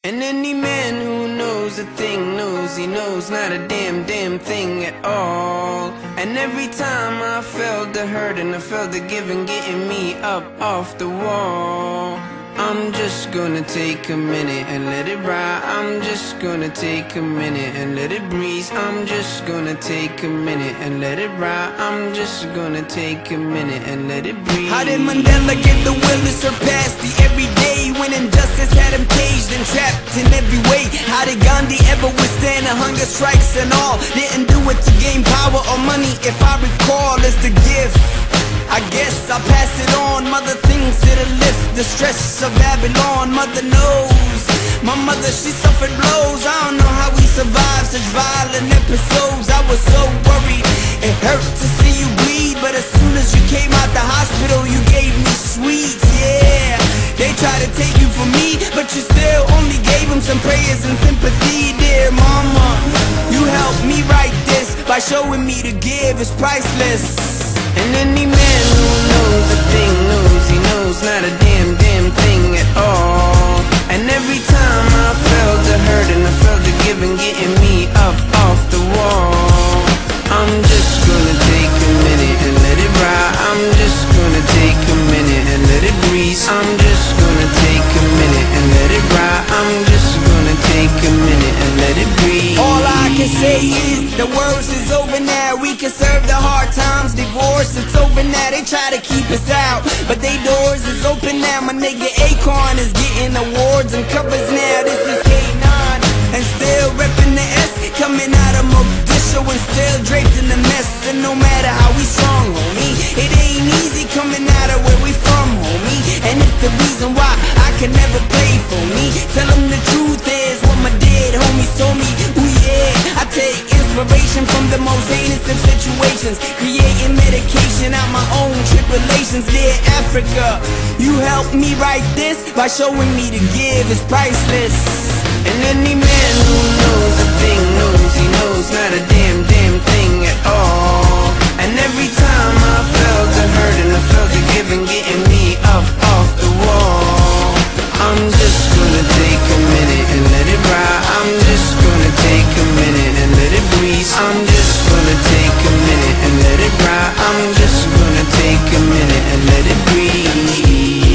And any man who knows a thing knows he knows not a damn thing at all. And every time I felt the hurt and I felt the giving getting me up off the wall, I'm just gonna take a minute and let it ride. I'm just gonna take a minute and let it breeze. I'm just gonna take a minute and let it ride. I'm just gonna take a minute and let it breathe. How did Mandela get the will to surpass the everyday when injustice had him caged and trapped in every way? How did Gandhi ever withstand the hunger strikes and all? Didn't do it to gain power or money, if I recall, it's the gift. I guess I'll pass it on. Mother thinks it'll lift the stress of Babylon. Mother knows. My mother, she suffered blows. I don't know how we survived such violent episodes. I was so worried, it hurt to see you bleed. But as soon as you came out the hospital, you gave me sweets, yeah. They tried to take you from me, but you still only gave them some prayers and sympathy. Dear mama, you helped me write this by showing me to give is priceless. And any man who knows a thing knows he knows not a damn thing at all. And every time I felt the hurt and I felt the giving getting me up off the wall, I'm just gonna take a minute and let it ride. I'm just gonna take a minute and let it breeze. I'm just gonna take a minute and let it ride. I'm just gonna take a minute and let it breathe. All I can say is the worst is over now. We can serve the hard times, divorce, it's over now. They try to keep us out, but they doors is open now. My nigga Acorn is getting awards and covers now. This is K9 and still reppin' the S, coming out of Mogadishu and still draped in the mess. And no matter how we strong, homie, it ain't easy coming out of where we from, homie. And it's the reason why I can never play for me. Tell them the truth is what my dead homies told me. Ooh yeah, I take inspiration from the most heinous of situations, creating medication out my own tribulations. Dear Africa, you helped me write this by showing me to give is priceless. And any man who knows a thing knows he knows not a damn thing at all. And every time I felt the hurt and I felt the giving getting me up off the wall, I'm just gonna take a minute and let it ride. I'm just gonna take a minute and let it breeze. I'm just gonna take a minute and let it ride. I'm just gonna take a minute and let it breathe.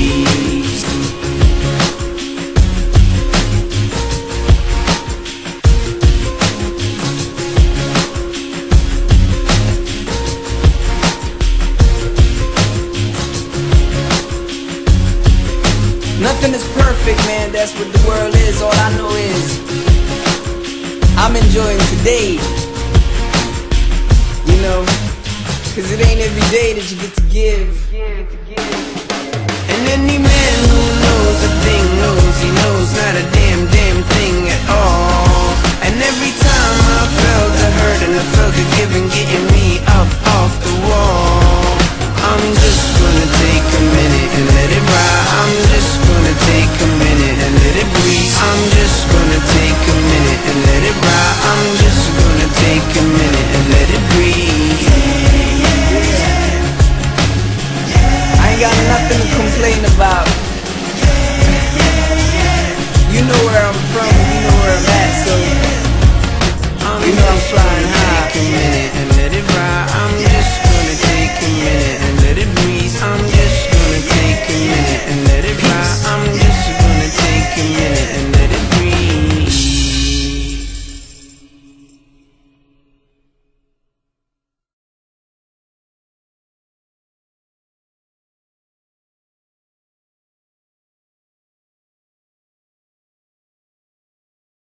Nothing is perfect, man, that's what the world is. All I know is I'm enjoying today, you know, cause it ain't every day that you get to give. And any man who knows a thing knows he